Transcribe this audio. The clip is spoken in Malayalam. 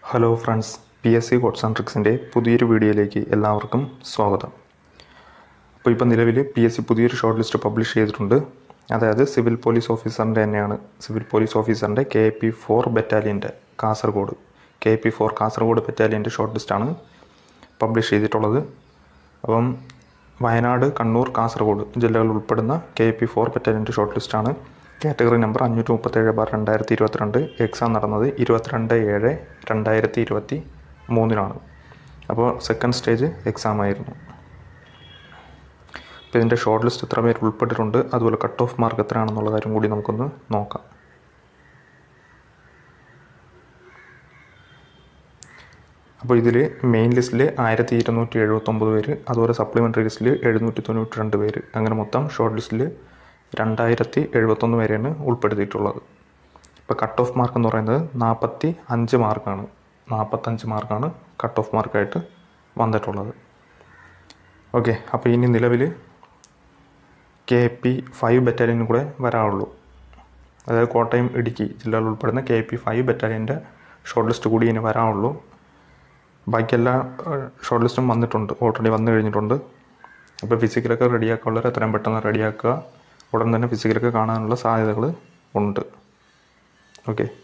Hello friends, PSC codes and ട്രിക്സിൻ്റെ പുതിയൊരു വീഡിയോയിലേക്ക് എല്ലാവർക്കും സ്വാഗതം. ഇപ്പോൾ നിലവിൽ PSC പുതിയൊരു ഷോർട്ട് ലിസ്റ്റ് പബ്ലിഷ് ചെയ്തിട്ടുണ്ട്. അതായത് സിവിൽ പോലീസ് ഓഫീസറിൻ്റെ തന്നെയാണ്. സിവിൽ പോലീസ് ഓഫീസറിൻ്റെ KP4 ബറ്റാലിയൻ്റെ കാസർഗോഡ് KP4 കാസർഗോഡ് ബറ്റാലിയൻ്റെ ഷോർട്ട് ലിസ്റ്റാണ് പബ്ലിഷ് ചെയ്തിട്ടുള്ളത്. അപ്പം വയനാട്, കണ്ണൂർ, കാസർഗോഡ് ജില്ലകൾ ഉൾപ്പെടുന്ന KP4 ബറ്റാലിയൻ്റെ ഷോർട്ട് ലിസ്റ്റാണ്. Category number 537/2022. എക്സാം നടന്നത് 22/7/2023 അപ്പോൾ സെക്കൻഡ് സ്റ്റേജ് എക്സാം ആയിരുന്നു. അപ്പോൾ ഇതിൻ്റെ ഷോർട്ട് ലിസ്റ്റ് എത്ര പേര് ഉൾപ്പെട്ടിട്ടുണ്ട്, അതുപോലെ കട്ട് ഓഫ് മാർക്ക് എത്രയാണെന്നുള്ള കാര്യം കൂടി നമുക്കൊന്ന് നോക്കാം. അപ്പോൾ ഇതിൽ മെയിൻ ലിസ്റ്റിൽ 1279 പേര്, അതുപോലെ സപ്ലിമെൻ്ററി ലിസ്റ്റിൽ 792 പേര്, അങ്ങനെ മൊത്തം ഷോർട്ട് ലിസ്റ്റിൽ 2071 പേരെയാണ് ഉൾപ്പെടുത്തിയിട്ടുള്ളത്. ഇപ്പോൾ കട്ട് ഓഫ് മാർക്ക് എന്ന് പറയുന്നത് 45 മാർക്കാണ്. 45 മാർക്കാണ് കട്ട് ഓഫ് മാർക്കായിട്ട് വന്നിട്ടുള്ളത്. ഓക്കെ, അപ്പോൾ ഇനി നിലവിൽ KP5 ബറ്റാലിയനും കൂടെ വരാനുള്ളൂ. അതായത് കോട്ടയം, ഇടുക്കി ജില്ലകൾ ഉൾപ്പെടുന്ന KP5 ബറ്റാലിയൻ്റെ ഷോർട്ട് ലിസ്റ്റ് കൂടി ഇനി വരാനുള്ളൂ. ബാക്കി എല്ലാ ഷോർട്ട് ലിസ്റ്റും വന്നിട്ടുണ്ട്, ഓൾറെഡി വന്നു കഴിഞ്ഞിട്ടുണ്ട്. അപ്പോൾ ഫിസിക്കലൊക്കെ റെഡിയാക്കാനുള്ളവർ എത്രയും പെട്ടെന്ന് റെഡിയാക്കുക. ഉടൻ തന്നെ ഫിസിക്കലൊക്കെ കാണാനുള്ള സാധ്യതകൾ ഉണ്ട്. ഓക്കെ.